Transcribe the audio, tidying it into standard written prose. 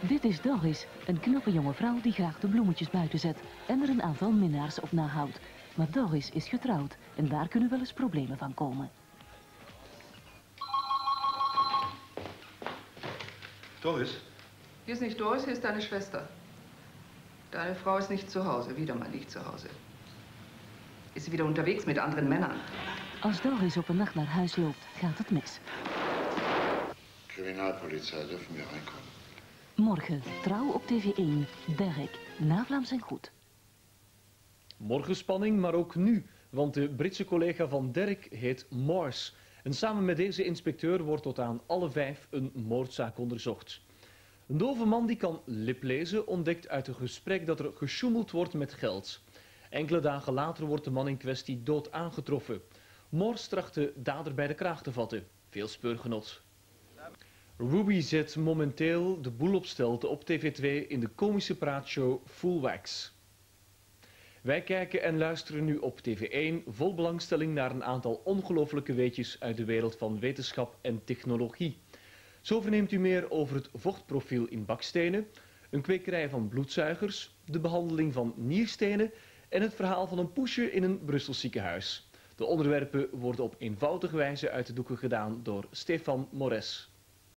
Dit is Doris, een knappe jonge vrouw die graag de bloemetjes buiten zet en er een aantal minnaars op nahoudt. Maar Doris is getrouwd en daar kunnen wel eens problemen van komen. Doris? Hier ist nicht Doris, hier ist deine Schwester. Deine Frau ist nicht zu Hause, wieder mal nicht zu Hause. Ist sie wieder unterwegs mit anderen Männern? Als Doris op een nacht naar huis loopt, gaat het mis. Kriminalpolizei, dürfen wir reinkommen? Morgen, trouw op TV1, Derek, na Vlaams en Goed. Morgen spanning, maar ook nu, want de Britse collega van Derek heet Morse. En samen met deze inspecteur wordt tot aan alle 5 een moordzaak onderzocht. Een dove man die kan liplezen ontdekt uit een gesprek dat er gesjoemeld wordt met geld. Enkele dagen later wordt de man in kwestie dood aangetroffen. Morse tracht de dader bij de kraag te vatten. Veel speurgenot. Ruby zet momenteel de boel op stelte op TV2 in de komische praatshow Full Wax. Wij kijken en luisteren nu op TV1 vol belangstelling naar een aantal ongelooflijke weetjes uit de wereld van wetenschap en technologie. Zo verneemt u meer over het vochtprofiel in bakstenen, een kwekerij van bloedzuigers, de behandeling van nierstenen en het verhaal van een poesje in een Brussels ziekenhuis. De onderwerpen worden op eenvoudige wijze uit de doeken gedaan door Stefan Mores.